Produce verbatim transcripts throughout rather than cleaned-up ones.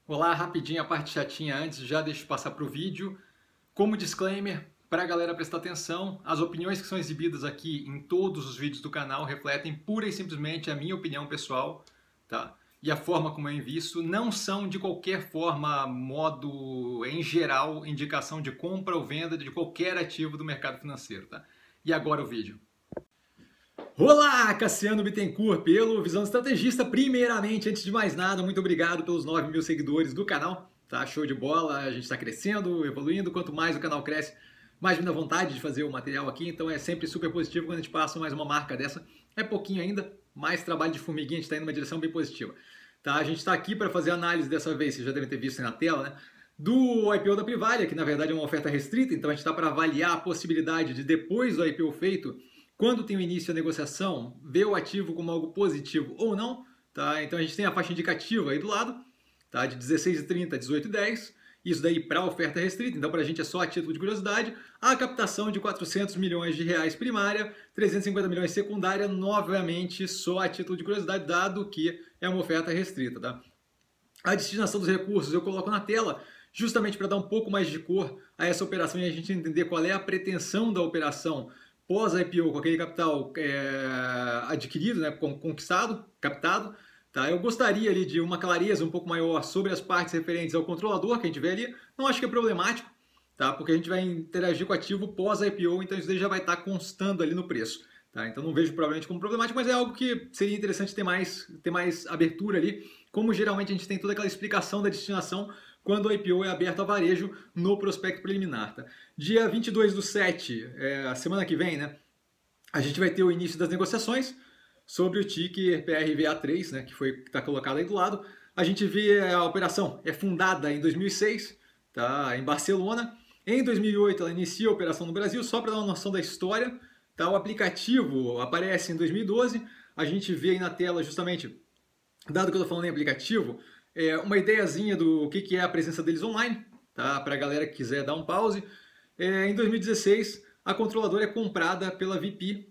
Olá, rapidinho a parte chatinha antes, já deixo eu passar para o vídeo. Como disclaimer, para a galera prestar atenção, as opiniões que são exibidas aqui em todos os vídeos do canal refletem pura e simplesmente a minha opinião pessoal, tá? E a forma como eu invisto não são de qualquer forma, modo, em geral, indicação de compra ou venda de qualquer ativo do mercado financeiro, tá? E agora o vídeo. Olá, Cassiano Bittencourt, pelo Visão Estrategista. Primeiramente, antes de mais nada, muito obrigado pelos nove mil seguidores do canal. Tá show de bola, a gente está crescendo, evoluindo. Quanto mais o canal cresce, mais me dá vontade de fazer o material aqui. Então é sempre super positivo quando a gente passa mais uma marca dessa. É pouquinho ainda, mais trabalho de formiguinha, a gente está indo numa direção bem positiva. Tá, a gente está aqui para fazer análise dessa vez, vocês já devem ter visto aí na tela, né? Do I P O da Privalia, que na verdade é uma oferta restrita. Então a gente está para avaliar a possibilidade de, depois do I P O feito, quando tem o início da negociação, ver o ativo como algo positivo ou não, tá? Então a gente tem a faixa indicativa aí do lado, tá? De dezesseis e trinta a dezoito e dez, isso daí para oferta restrita, então para a gente é só a título de curiosidade. A captação de quatrocentos milhões de reais primária, trezentos e cinquenta milhões secundária, novamente só a título de curiosidade, dado que é uma oferta restrita, tá? A destinação dos recursos eu coloco na tela, justamente para dar um pouco mais de cor a essa operação e a gente entender qual é a pretensão da operação pós-I P O, com aquele capital é, adquirido, né, conquistado, captado, tá? Eu gostaria ali de uma clareza um pouco maior sobre as partes referentes ao controlador que a gente vê ali. Não acho que é problemático, tá? Porque a gente vai interagir com o ativo pós-I P O, então isso daí já vai estar constando ali no preço. Tá? Então não vejo provavelmente como problemático, mas é algo que seria interessante ter mais, ter mais abertura ali, como geralmente a gente tem toda aquela explicação da destinação quando o I P O é aberto a varejo no prospecto preliminar. Tá? Dia vinte e dois do sete, é, a semana que vem, né, a gente vai ter o início das negociações sobre o ticker P R V A três, né, que foi está colocado aí do lado. A gente vê a operação é fundada em dois mil e seis, tá, em Barcelona. Em dois mil e oito ela inicia a operação no Brasil, só para dar uma noção da história. Tá, o aplicativo aparece em dois mil e doze. A gente vê aí na tela justamente, dado que eu estou falando em aplicativo, é uma ideiazinha do que, que é a presença deles online, tá? Para a galera que quiser dar um pause. É, em dois mil e dezesseis, a controladora é comprada pela V P,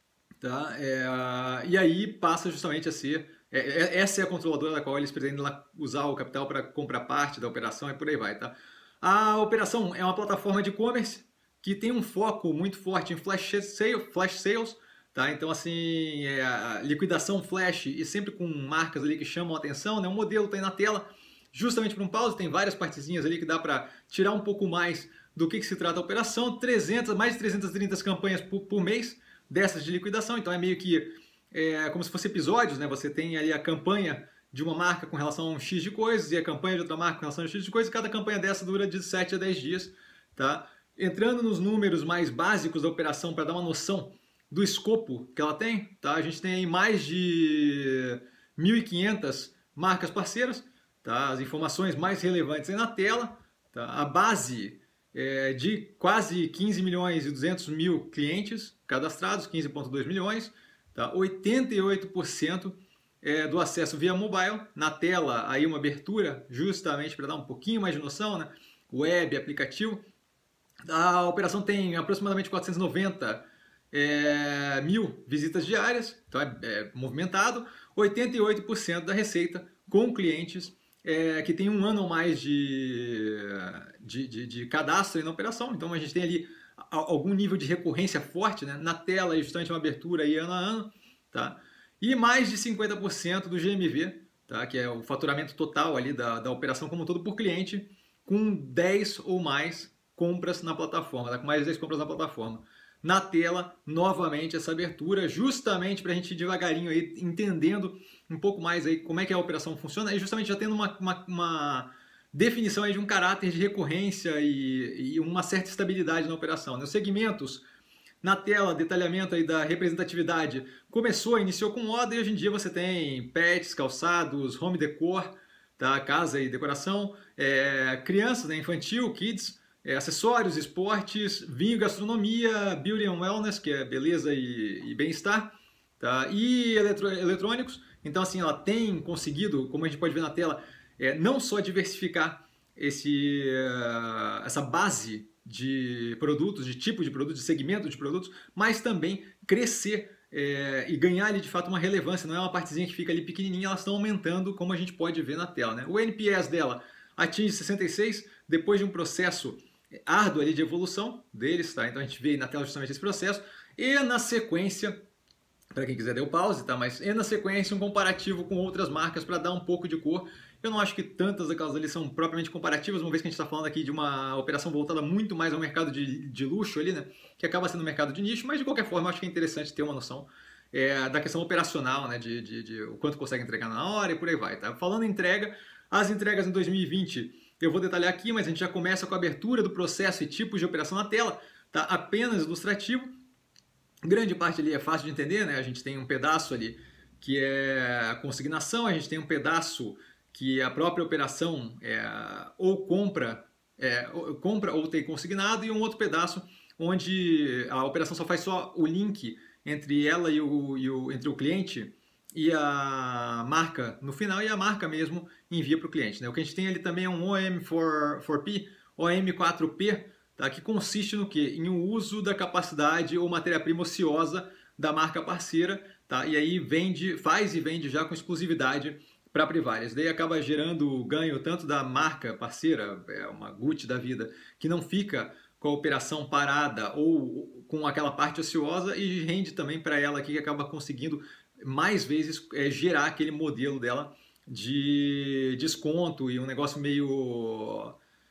tá? É, e aí passa justamente a ser... É, essa é a controladora da qual eles pretendem usar o capital para comprar parte da operação e por aí vai. Tá? A operação é uma plataforma de e-commerce que tem um foco muito forte em flash sales, flash sales. Tá? Então, assim, é a liquidação flash e sempre com marcas ali que chamam a atenção, né? O modelo está aí na tela, justamente para um pause, tem várias partezinhas ali que dá para tirar um pouco mais do que, que se trata a operação, trezentas, mais de trezentas e trinta campanhas por, por mês dessas de liquidação, então é meio que é, como se fosse episódios, né? Você tem ali a campanha de uma marca com relação a um X de coisas e a campanha de outra marca com relação a um X de coisas, e cada campanha dessa dura de sete a dez dias, tá? Entrando nos números mais básicos da operação para dar uma noção do escopo que ela tem, tá? A gente tem mais de mil e quinhentas marcas parceiras, tá? As informações mais relevantes aí na tela, tá? A base é de quase quinze milhões e duzentos mil clientes cadastrados, quinze vírgula dois milhões, tá? oitenta e oito por cento é do acesso via mobile, na tela aí uma abertura justamente para dar um pouquinho mais de noção, né? Web, aplicativo. A operação tem aproximadamente quatrocentos e noventa É, mil visitas diárias, então é, é movimentado. Oitenta e oito por cento da receita com clientes é, que tem um ano ou mais de, de, de, de cadastro na operação. Então a gente tem ali algum nível de recorrência forte, né? Na tela, justamente uma abertura aí ano a ano, tá? E mais de cinquenta por cento do G M V, tá? Que é o faturamento total ali da, da operação como um todo por cliente, com dez ou mais compras na plataforma, tá? Com mais de dez compras na plataforma. Na tela, novamente, essa abertura, justamente para a gente ir devagarinho aí, entendendo um pouco mais aí como é que a operação funciona e justamente já tendo uma, uma, uma definição aí de um caráter de recorrência e, e uma certa estabilidade na operação. Nos segmentos, na tela, detalhamento aí da representatividade, começou, iniciou com moda e hoje em dia você tem pets, calçados, home decor, tá? Casa e decoração, é, crianças, né? Infantil, kids, É, acessórios, esportes, vinho, gastronomia, beauty and wellness, que é beleza e, e bem-estar, tá? E eletro, eletrônicos. Então, assim, ela tem conseguido, como a gente pode ver na tela, é, não só diversificar esse, uh, essa base de produtos, de tipo de produtos, de segmento de produtos, mas também crescer é, e ganhar ali de fato uma relevância, não é uma partezinha que fica ali pequenininha, elas estão aumentando como a gente pode ver na tela, né? O N P S dela atinge sessenta e seis depois de um processo árduo ali de evolução deles, tá? Então a gente vê na tela justamente esse processo e na sequência, para quem quiser dê o pause, tá? Mas e na sequência um comparativo com outras marcas para dar um pouco de cor. Eu não acho que tantas daquelas ali são propriamente comparativas, uma vez que a gente está falando aqui de uma operação voltada muito mais ao mercado de, de luxo ali, né? Que acaba sendo um mercado de nicho, mas de qualquer forma eu acho que é interessante ter uma noção é, da questão operacional, né? De, de, de o quanto consegue entregar na hora e por aí vai, tá? Falando em entrega, as entregas em dois mil e vinte eu vou detalhar aqui, mas a gente já começa com a abertura do processo e tipos de operação na tela, tá? Apenas ilustrativo. Grande parte ali é fácil de entender, né? A gente tem um pedaço ali que é a consignação, a gente tem um pedaço que a própria operação é, ou compra, é, ou compra ou tem consignado, e um outro pedaço onde a operação só faz só o link entre ela e o, e o entre o cliente e a marca no final, e a marca mesmo envia para o cliente, né? O que a gente tem ali também é um O M quatro P, O M quatro P, tá? Que consiste no quê? Em um uso da capacidade ou matéria-prima ociosa da marca parceira, tá? E aí vende, faz e vende já com exclusividade para privárias. Daí acaba gerando ganho tanto da marca parceira, é uma Gucci da vida, que não fica com a operação parada ou com aquela parte ociosa, e rende também para ela aqui, que acaba conseguindo mais vezes é, gerar aquele modelo dela de desconto e um negócio meio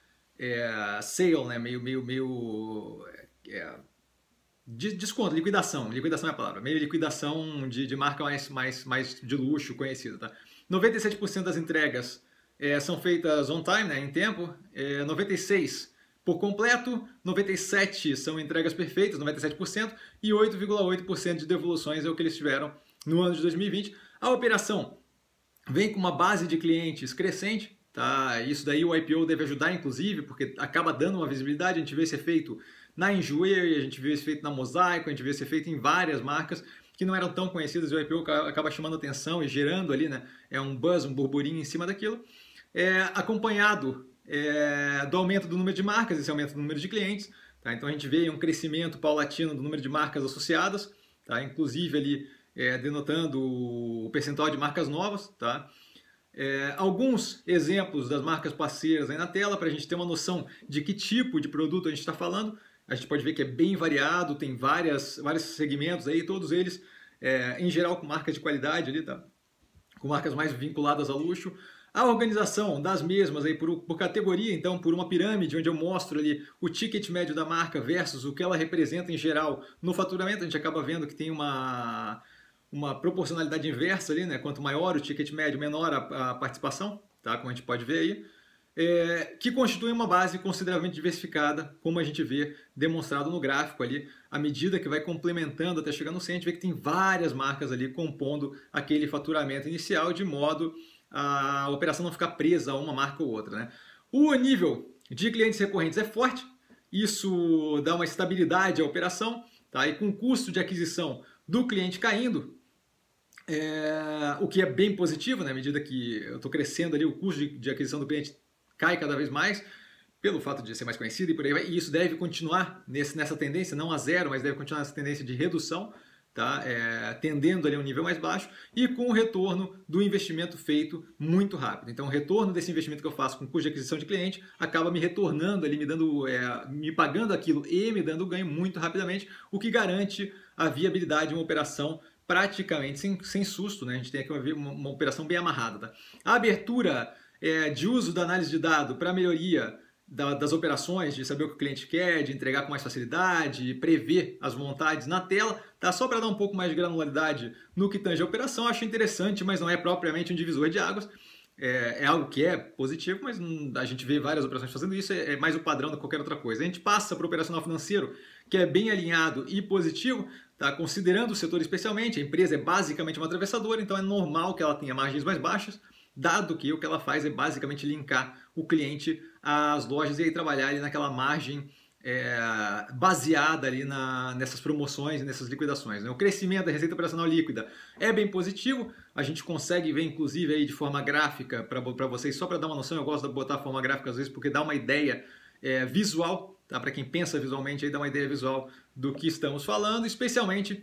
é, sale, né? meio, meio, meio é, desconto, liquidação, liquidação é a palavra, meio liquidação de, de marca mais, mais, mais de luxo conhecida, tá? noventa e sete por cento das entregas é, são feitas on time, né, em tempo, é, noventa e seis por cento por completo, noventa e sete por cento são entregas perfeitas, noventa e sete por cento, e oito vírgula oito por cento de devoluções é o que eles tiveram no ano de dois mil e vinte. A operação vem com uma base de clientes crescente, tá? Isso daí o I P O deve ajudar, inclusive, porque acaba dando uma visibilidade. A gente vê esse efeito na Enjoei, a gente vê esse efeito na Mosaico, a gente vê esse efeito em várias marcas que não eram tão conhecidas, e o I P O acaba chamando atenção e gerando ali, né, é um buzz, um burburinho em cima daquilo, é, acompanhado é, do aumento do número de marcas, esse aumento do número de clientes, tá? Então a gente vê um crescimento paulatino do número de marcas associadas, tá? Inclusive ali é, denotando o percentual de marcas novas, tá? É, alguns exemplos das marcas parceiras aí na tela, para a gente ter uma noção de que tipo de produto a gente está falando. A gente pode ver que é bem variado, tem várias, vários segmentos aí, todos eles, é, em geral, com marcas de qualidade ali, tá? Com marcas mais vinculadas ao luxo. A organização das mesmas aí por, por categoria, então, por uma pirâmide, onde eu mostro ali o ticket médio da marca versus o que ela representa em geral no faturamento. A gente acaba vendo que tem uma, uma proporcionalidade inversa ali, né? Quanto maior o ticket médio, menor a, a participação, tá? Como a gente pode ver aí. É, que constitui uma base consideravelmente diversificada, como a gente vê demonstrado no gráfico ali, à medida que vai complementando até chegar no cem, a gente vê que tem várias marcas ali compondo aquele faturamento inicial, de modo a operação não ficar presa a uma marca ou outra, né? O nível de clientes recorrentes é forte, isso dá uma estabilidade à operação, tá? E com o custo de aquisição do cliente caindo, é, o que é bem positivo, né? À medida que eu estou crescendo ali, o custo de, de aquisição do cliente cai cada vez mais, pelo fato de ser mais conhecido e por aí vai, e isso deve continuar nesse, nessa tendência, não a zero, mas deve continuar nessa tendência de redução, tá? É, tendendo ali a um nível mais baixo, e com o retorno do investimento feito muito rápido. Então o retorno desse investimento que eu faço com custo de aquisição de cliente acaba me retornando ali, me dando, é, me pagando aquilo e me dando ganho muito rapidamente, o que garante a viabilidade de uma operação praticamente sem, sem susto, né? A gente tem aqui uma, uma, uma operação bem amarrada, tá? A abertura É, de uso da análise de dado para melhoria da, das operações, de saber o que o cliente quer, de entregar com mais facilidade, prever as vontades na tela, tá? Só para dar um pouco mais de granularidade no que tange a operação, acho interessante, mas não é propriamente um divisor de águas. É, é algo que é positivo, mas a gente vê várias operações fazendo isso, é, é mais o padrão do que qualquer outra coisa. A gente passa para o operacional financeiro, que é bem alinhado e positivo, tá? Considerando o setor especialmente, a empresa é basicamente uma atravessadora, então é normal que ela tenha margens mais baixas, dado que o que ela faz é basicamente linkar o cliente às lojas e aí trabalhar ali naquela margem é, baseada ali na, nessas promoções e nessas liquidações, né? O crescimento da receita operacional líquida é bem positivo, a gente consegue ver inclusive aí de forma gráfica para vocês, só para dar uma noção. Eu gosto de botar a forma gráfica às vezes porque dá uma ideia é, visual, tá? Para quem pensa visualmente, aí dá uma ideia visual do que estamos falando, especialmente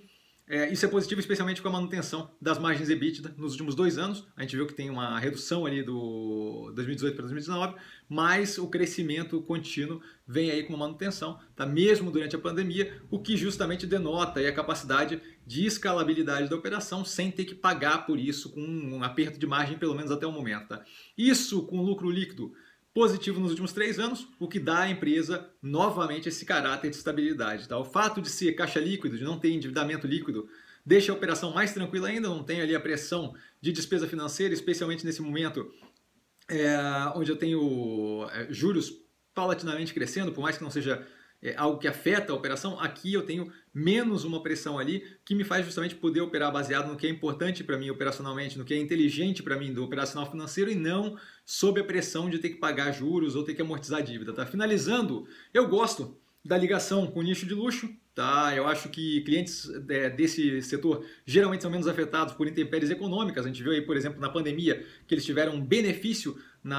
É, isso é positivo, especialmente com a manutenção das margens EBITDA nos últimos dois anos. A gente viu que tem uma redução ali do dois mil e dezoito para dois mil e dezenove, mas o crescimento contínuo vem aí com uma manutenção, tá? Mesmo durante a pandemia, o que justamente denota aí a capacidade de escalabilidade da operação sem ter que pagar por isso com um aperto de margem, pelo menos até o momento. Tá? Isso com lucro líquido positivo nos últimos três anos, o que dá à empresa novamente esse caráter de estabilidade. Tá? O fato de ser caixa líquido, de não ter endividamento líquido, deixa a operação mais tranquila ainda, não tem ali a pressão de despesa financeira, especialmente nesse momento é, onde eu tenho é, juros paulatinamente crescendo, por mais que não seja é, algo que afeta a operação, aqui eu tenho menos uma pressão ali que me faz justamente poder operar baseado no que é importante para mim operacionalmente, no que é inteligente para mim do operacional financeiro e não sob a pressão de ter que pagar juros ou ter que amortizar a dívida. Tá? Finalizando, eu gosto da ligação com o nicho de luxo. Tá? Eu acho que clientes é, desse setor geralmente são menos afetados por intempéries econômicas. A gente viu aí, por exemplo, na pandemia, que eles tiveram um benefício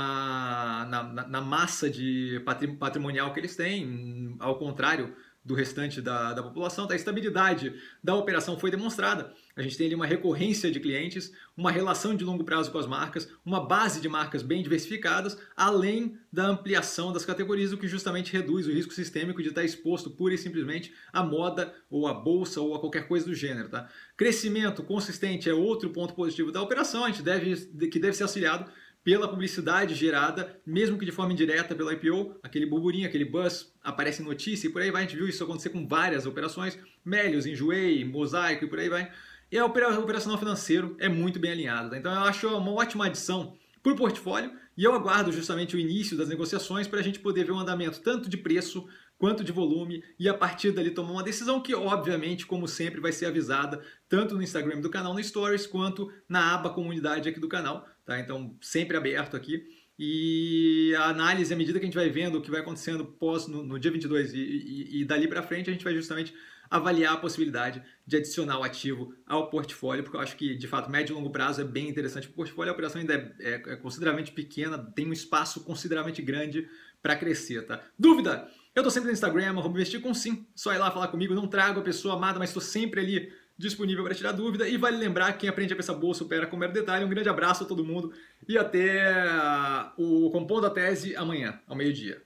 na, na, na massa de patrimonial que eles têm, ao contrário do restante da, da população. Tá? A estabilidade da operação foi demonstrada. A gente tem ali uma recorrência de clientes, uma relação de longo prazo com as marcas, uma base de marcas bem diversificadas, além da ampliação das categorias, o que justamente reduz o risco sistêmico de estar exposto pura e simplesmente à moda ou à bolsa ou a qualquer coisa do gênero. Tá? Crescimento consistente é outro ponto positivo da operação, a gente deve, que deve ser auxiliado pela publicidade gerada, mesmo que de forma indireta pelo I P O, aquele burburinho, aquele buzz, aparece em notícia e por aí vai. A gente viu isso acontecer com várias operações, Melios, Enjoei, Mosaico e por aí vai. E a operacional financeiro é muito bem alinhada. Tá? Então eu acho uma ótima adição para o portfólio e eu aguardo justamente o início das negociações para a gente poder ver um andamento tanto de preço quanto de volume e a partir dali tomar uma decisão que, obviamente, como sempre, vai ser avisada tanto no Instagram do canal, no Stories, quanto na aba comunidade aqui do canal. Tá? Então, sempre aberto aqui. E a análise, à medida que a gente vai vendo o que vai acontecendo pós no, no dia vinte e dois e, e, e dali para frente, a gente vai justamente avaliar a possibilidade de adicionar o ativo ao portfólio, porque eu acho que, de fato, médio e longo prazo é bem interessante para o portfólio. A operação ainda é, é, é consideravelmente pequena, tem um espaço consideravelmente grande para crescer. Tá? Dúvida? Eu estou sempre no Instagram, arroba investir com sim, só ir lá falar comigo, não trago a pessoa amada, mas estou sempre ali disponível para tirar dúvida. E vale lembrar que quem aprende a pensar bolsa opera com mero detalhe. Um grande abraço a todo mundo e até o Compondo a Tese amanhã, ao meio-dia.